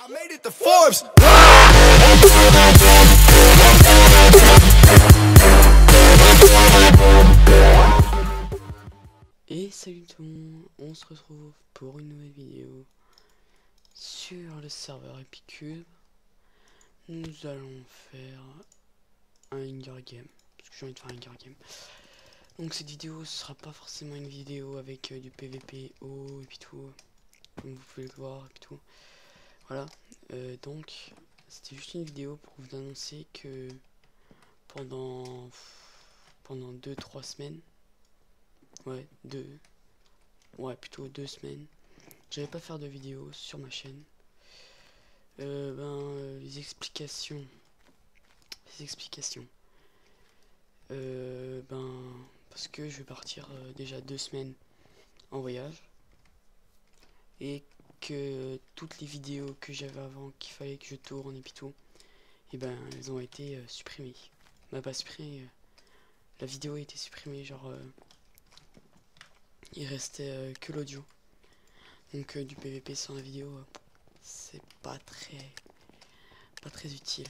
made it to Forbes. Et salut tout le monde, on se retrouve pour une nouvelle vidéo sur le serveur Epicube. Nous allons faire un Hunger Game, parce que j'ai envie de faire un Hunger Game. Donc cette vidéo ce sera pas forcément une vidéo avec du PVP haut et puis tout, comme vous pouvez le voir et puis tout. Voilà, donc c'était juste une vidéo pour vous annoncer que pendant 2-3 semaines, plutôt 2 semaines, j'allais pas faire de vidéo sur ma chaîne. Les explications. Parce que je vais partir déjà 2 semaines en voyage et que toutes les vidéos que j'avais avant qu'il fallait que je tourne et puis tout, et ben elles ont été supprimées. Pas supprimées, la vidéo a été supprimée, genre il restait que l'audio. Donc du PVP sans la vidéo, c'est pas très utile.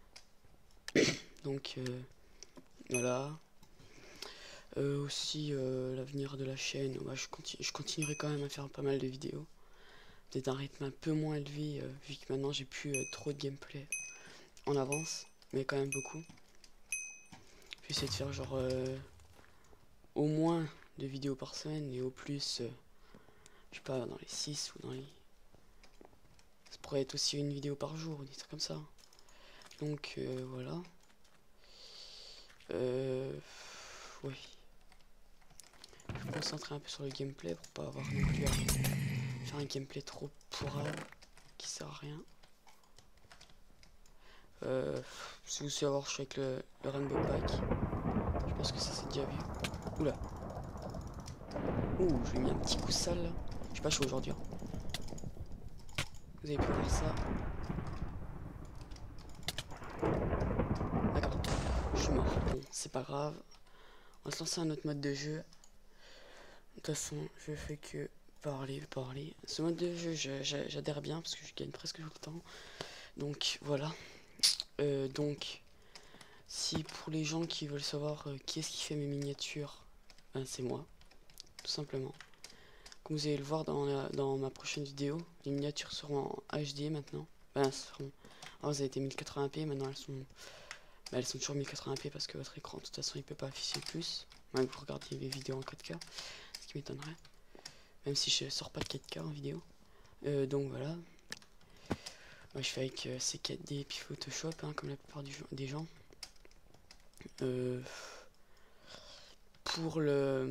Donc voilà. Aussi l'avenir de la chaîne, je continuerai quand même à faire pas mal de vidéos. Peut-être un rythme un peu moins élevé vu que maintenant j'ai plus trop de gameplay en avance, mais quand même beaucoup. Je vais essayer de faire genre au moins 2 vidéos par semaine et au plus je sais pas, dans les 6 ou dans les... Ça pourrait être aussi une vidéo par jour, des trucs comme ça. Donc voilà. Oui. Je vais me concentrer un peu sur le gameplay pour pas avoir non plus à faire un gameplay trop pourrave qui sert à rien. Si vous savez avoir, je suis avec le Rainbow Pack. Je pense que ça c'est déjà vu. Oula. Ouh, je lui ai mis un petit coup sale là. Je suis pas chaud aujourd'hui. Vous avez pu voir ça. D'accord. Je suis mort. Bon, c'est pas grave. On va se lancer un autre mode de jeu. De toute façon, je fais que parler. Ce mode de jeu, j'adhère bien parce que je gagne presque tout le temps. Donc voilà. Donc, si pour les gens qui veulent savoir qui est-ce qui fait mes miniatures, ben c'est moi, tout simplement. Comme vous allez le voir dans ma prochaine vidéo, les miniatures seront en HD maintenant. Ben, seront... Alors, elles étaient 1080p, maintenant elles sont toujours 1080p parce que votre écran, de toute façon, il peut pas afficher plus. Même que vous regardiez les vidéos en 4K, ce qui m'étonnerait. Même si je sors pas de 4K en vidéo. Donc voilà. Moi, je fais avec C4D et puis Photoshop, hein, comme la plupart des gens. Pour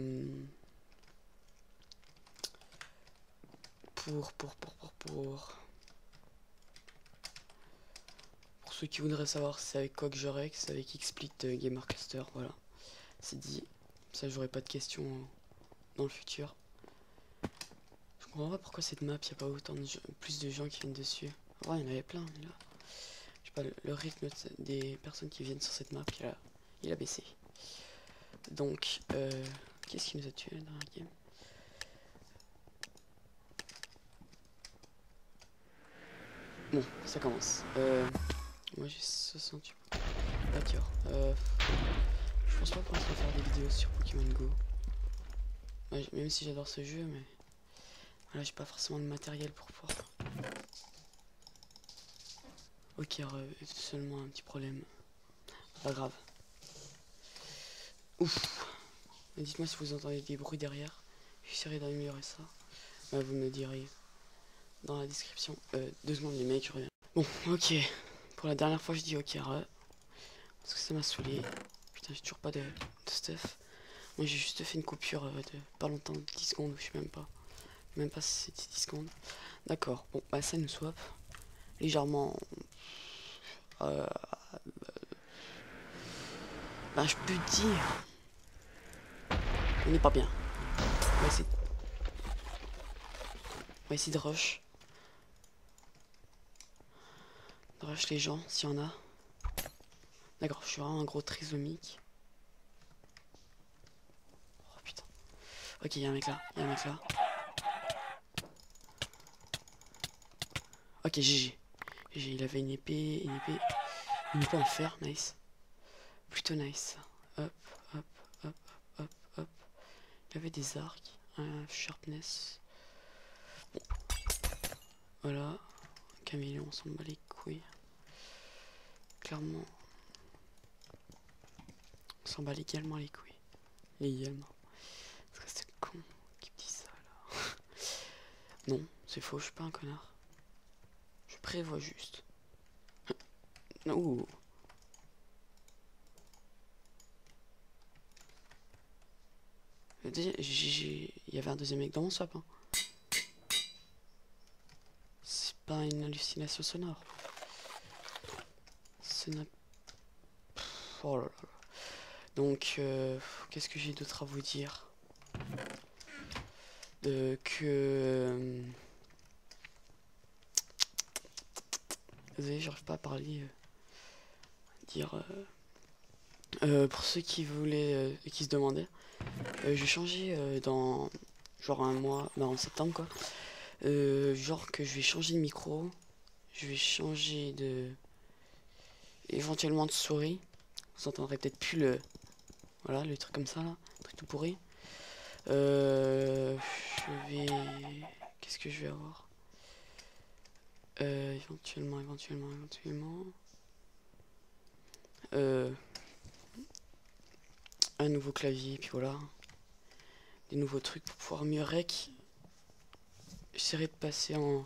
ceux qui voudraient savoir, c'est avec quoi que je règle, c'est avec XSplit Gamercaster, voilà. C'est dit. Ça, j'aurai pas de questions dans le futur. Je comprends pas pourquoi cette map, il n'y a pas autant plus de gens qui viennent dessus. Ouais, il y en avait plein, mais là, je sais pas, le rythme des personnes qui viennent sur cette map, il a baissé. Donc, qu'est-ce qui nous a tué dans la game? Bon, ça commence. Moi j'ai 68. D'accord. Je pense pas pour l'instant faire des vidéos sur Pokémon Go. Ouais, même si j'adore ce jeu, mais voilà, j'ai pas forcément de matériel pour pouvoir. Ok, seulement un petit problème. Pas grave. Ouf. Dites-moi si vous entendez des bruits derrière. J'essaierai d'améliorer ça. Bah, vous me direz dans la description. 2 secondes les mecs, je reviens. Bon, ok. Pour la dernière fois, je dis ok, parce que ça m'a saoulé. Putain, j'ai toujours pas de stuff. Moi, j'ai juste fait une coupure de pas longtemps, 10 secondes, je sais même pas. Même pas si c'était 10 secondes. D'accord, bon, bah ça nous swap. Légèrement. Bah, je peux dire. On n'est pas bien. On va essayer de rush. De rush les gens, s'il y en a. D'accord, je suis vraiment un gros trisomique. Oh putain. Ok, il y a un mec là. Ok, GG. Il avait une épée en fer, nice. Plutôt nice. Hop, hop, hop, hop, hop. Il avait des arcs, un sharpness. Bon. Voilà. Caméléon, on s'en bat les couilles. Clairement. On s'en bat légalement les couilles. Légalement. Parce que c'est con qui me dit ça là. Non, c'est faux, je suis pas un connard. Je prévois juste. Ouh. Il y avait un deuxième mec dans mon swap. Hein. C'est pas une hallucination sonore. C'est notre... Oh là là. Donc, qu'est-ce que j'ai d'autre à vous dire? Désolé, j'arrive pas à parler. Pour ceux qui voulaient, qui se demandaient, je vais changer dans genre un mois, bah en septembre quoi. Genre que je vais changer de micro, je vais changer de éventuellement de souris. Vous entendrez peut-être plus le voilà le truc comme ça là, le truc tout pourri. Je vais qu'est-ce que je vais avoir? Éventuellement. Un nouveau clavier, puis voilà. Des nouveaux trucs pour pouvoir mieux rec. J'essaierai de passer en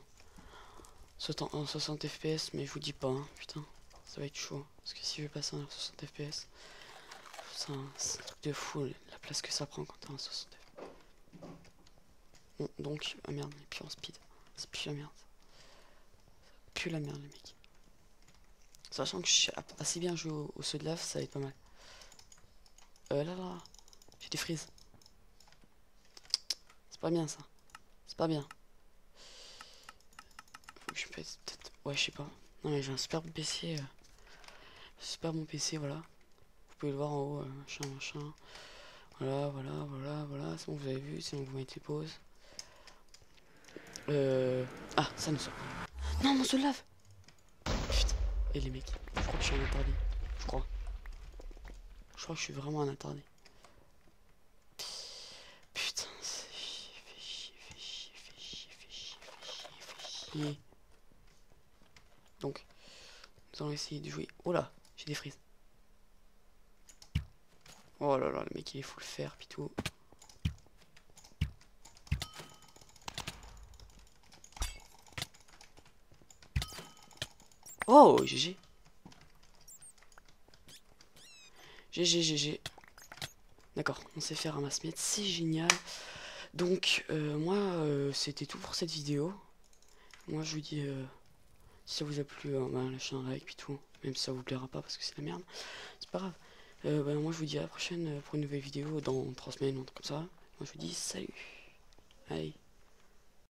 60 fps, mais je vous dis pas, hein, putain, ça va être chaud. Parce que si je vais passer en 60 fps, c'est un truc de fou, la place que ça prend quand t'es en 60 fps. Bon, donc, ah merde, et puis en speed, ça pue la merde. Ça pue la merde, les mecs. Sachant que je sais assez bien jouer au saut de lave, ça va être pas mal. Là, j'ai des frises. C'est pas bien ça. C'est pas bien. Faut que je pète peut-être. Ouais, je sais pas. Non, mais j'ai un super bon PC. Super bon PC, voilà. Vous pouvez le voir en haut, machin. Voilà. C'est bon, vous avez vu, sinon vous mettez pause. Ah, ça ne sort. Non, mon se lave. Putain. Et les mecs, je crois que je suis un attardé. Je crois que je suis vraiment un attardé. Putain, c'est fait chier. Donc, nous allons essayer de jouer. Oh là, j'ai des frises. Oh là là, le mec il est full fer, puis tout. Oh, GG. GG. D'accord, on sait faire un mass-mètre, c'est génial. Donc, moi, c'était tout pour cette vidéo. Moi, je vous dis, si ça vous a plu, bah, lâchez un like, puis tout. Même si ça vous plaira pas, parce que c'est la merde. C'est pas grave. Bah, moi, je vous dis à la prochaine pour une nouvelle vidéo dans 3 semaines, un truc comme ça. Moi, je vous dis salut. Allez.